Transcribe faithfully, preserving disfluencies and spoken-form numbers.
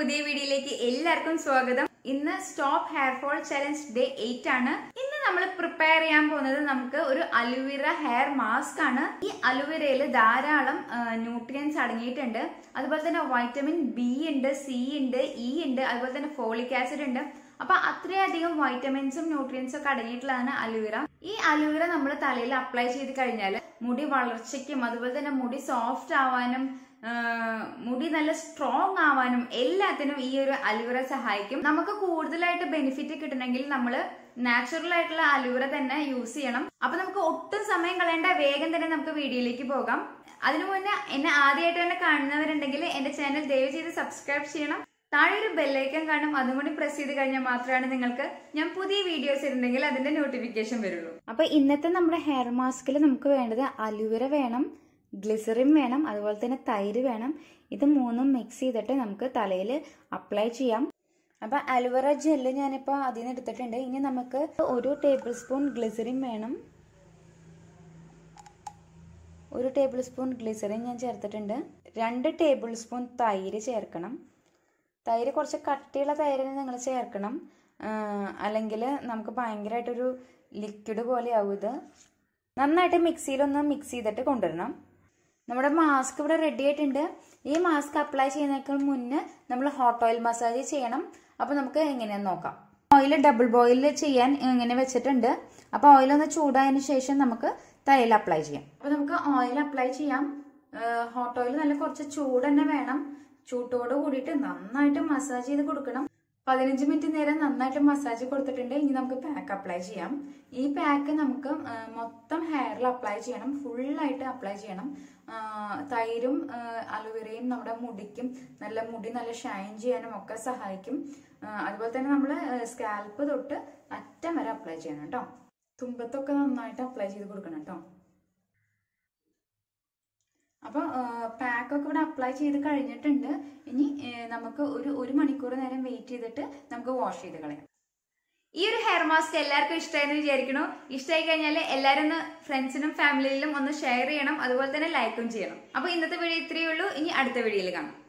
പുതിയ വീഡിയോയിലേക്ക് എല്ലാവർക്കും സ്വാഗതം. ഇന്ന് stop hair fall challenge day eight ആണ്. ഇന്ന് നമ്മൾ പ്രിപ്പയർ ചെയ്യാൻ പോകുന്നത് നമുക്ക് ഒരു അലോവേര ഹെയർ മാസ്ക് ആണ്. ഈ അലോവേരയിൽ ധാരാളം ന്യൂട്രിയൻസ് അടങ്ങിയിട്ടുണ്ട്. അതുപോലെ തന്നെ വൈറ്റമിൻ ബി ഉണ്ട്, സി ഉണ്ട്, ഇ ഉണ്ട്, അതുപോലെ തന്നെ ഫോളിക് ആസിഡ് ഉണ്ട്. അപ്പൊ അത്രയധികം വൈറ്റമിൻസും ന്യൂട്രിയൻസും ഒക്കെ അടങ്ങിയിട്ടുള്ളതാണ് അലോവേര. ഈ അലോവേര നമ്മൾ തലയിൽ അപ്ലൈ ചെയ്ത് കഴിഞ്ഞാൽ മുടി വളർച്ചയ്ക്കും അതുപോലെ തന്നെ മുടി സോഫ്റ്റ് ആവാനും മുടി നല്ല സ്ട്രോങ് ആവാനും എല്ലാത്തിനും ഈ ഒരു അലോവേര സഹായിക്കും. നമുക്ക് കൂടുതലായിട്ട് ബെനിഫിറ്റ് കിട്ടണമെങ്കിൽ നമ്മൾ നാച്ചുറൽ ആയിട്ടുള്ള അലോവേര തന്നെ യൂസ് ചെയ്യണം. അപ്പൊ നമുക്ക് ഒട്ടും സമയം കളയേണ്ട, വേഗം തന്നെ നമുക്ക് വീഡിയോയിലേക്ക് പോകാം. അതിനു മുന്നേ എന്നെ ആദ്യമായിട്ട് തന്നെ കാണുന്നവരുണ്ടെങ്കിൽ എന്റെ ചാനൽ ദയവ് ചെയ്ത് സബ്സ്ക്രൈബ് ചെയ്യണം. താഴെ ഒരു ബെല്ലൈക്കൺ കാണും, അതും കൂടി പ്രസ് ചെയ്ത് കഴിഞ്ഞാൽ മാത്രമാണ് നിങ്ങൾക്ക് ഞാൻ പുതിയ വീഡിയോസ് ഇടുന്നെങ്കിൽ അതിന്റെ നോട്ടിഫിക്കേഷൻ വരുള്ളൂ. അപ്പൊ ഇന്നത്തെ നമ്മുടെ ഹെയർ മാസ്കിൽ നമുക്ക് വേണ്ടത് അലോവേര വേണം, ഗ്ലിസറിൻ വേണം, അതുപോലെ തന്നെ തൈര് വേണം. ഇത് മൂന്നും മിക്സ് ചെയ്തിട്ട് നമുക്ക് തലയിൽ അപ്ലൈ ചെയ്യാം. അപ്പൊ അലോവേര ജെല്ല് ഞാനിപ്പോൾ അതിൽ നിന്ന് എടുത്തിട്ടുണ്ട്. ഇനി നമുക്ക് ഒരു ടേബിൾ സ്പൂൺ ഗ്ലിസറിൻ വേണം. ഒരു ടേബിൾ സ്പൂൺ ഗ്ലിസറിൻ ഞാൻ ചേർത്തിട്ടുണ്ട്. രണ്ട് ടേബിൾ സ്പൂൺ തൈര് ചേർക്കണം. തൈര് കുറച്ച് കട്ടിയുള്ള തൈര് നിങ്ങൾ ചേർക്കണം, അല്ലെങ്കിൽ നമുക്ക് ഭയങ്കരമായിട്ടൊരു ലിക്വിഡ് പോലെ ആവും. ഇത് നന്നായിട്ട് മിക്സിയിലൊന്ന് മിക്സ് ചെയ്തിട്ട് കൊണ്ടുവരണം. നമ്മുടെ മാസ്ക് ഇവിടെ റെഡി ആയിട്ടുണ്ട്. ഈ മാസ്ക് അപ്ലൈ ചെയ്യുന്നതിനേക്കാൾ മുന്നേ നമ്മൾ ഹോട്ട് ഓയിൽ മസാജ് ചെയ്യണം. അപ്പോൾ നമുക്ക് എങ്ങനെയാന്ന് നോക്കാം. ഓയിൽ ഡബിൾ ബോയിൽ ചെയ്യാൻ ഇങ്ങനെ വെച്ചിട്ടുണ്ട്. അപ്പോൾ ഓയിൽ ഒന്ന് ചൂടായതിനു ശേഷം നമുക്ക് തലയിൽ അപ്ലൈ ചെയ്യാം. അപ്പോൾ നമുക്ക് ഓയിൽ അപ്ലൈ ചെയ്യാം. ഹോട്ട് ഓയിൽ നല്ല കുറച്ച് ചൂട് തന്നെ വേണം. ചൂട്ടോട് കൂടിയിട്ട് നന്നായിട്ട് മസാജ് ചെയ്ത് കൊടുക്കണം. പതിനഞ്ച് മിനിറ്റ് നേരം നന്നായിട്ട് മസാജ് കൊടുത്തിട്ടുണ്ട്. ഇനി നമുക്ക് പാക്ക് അപ്ലൈ ചെയ്യാം. ഈ പാക്ക് നമുക്ക് മൊത്തം ഹെയറിൽ അപ്ലൈ ചെയ്യണം, ഫുള്ളായിട്ട് അപ്ലൈ ചെയ്യണം. തൈരും അലോവേരയും നമ്മുടെ മുടിക്കും നല്ല മുടി നല്ല ഷൈൻ ചെയ്യാനും ഒക്കെ സഹായിക്കും. അതുപോലെ തന്നെ നമ്മൾ സ്കാൽപ്പ് തൊട്ട് അറ്റം വരെ അപ്ലൈ ചെയ്യണം കേട്ടോ. തുമ്പത്തൊക്കെ നന്നായിട്ട് അപ്ലൈ ചെയ്ത് കൊടുക്കണം കേട്ടോ. അപ്പോൾ പാക്കൊക്കെ ഇവിടെ അപ്ലൈ ചെയ്ത് കഴിഞ്ഞിട്ടുണ്ട്. ഇനി നമുക്ക് ഒരു ഒരു മണിക്കൂർ നേരം വെയിറ്റ് ചെയ്തിട്ട് നമുക്ക് വാഷ് ചെയ്ത് കളയാം. ഈ ഒരു ഹെയർ മാസ്ക് എല്ലാവർക്കും ഇഷ്ടമായെന്ന് വിചാരിക്കണു. ഇഷ്ടമായി കഴിഞ്ഞാൽ എല്ലാവരും ഒന്ന് ഫ്രണ്ട്സിനും ഫാമിലിയിലും ഒന്ന് ഷെയർ ചെയ്യണം, അതുപോലെ തന്നെ ലൈക്കും ചെയ്യണം. അപ്പോൾ ഇന്നത്തെ വീഡിയോ ഇത്രയേ ഉള്ളൂ. ഇനി അടുത്ത വീഡിയോയിൽ കാണാം.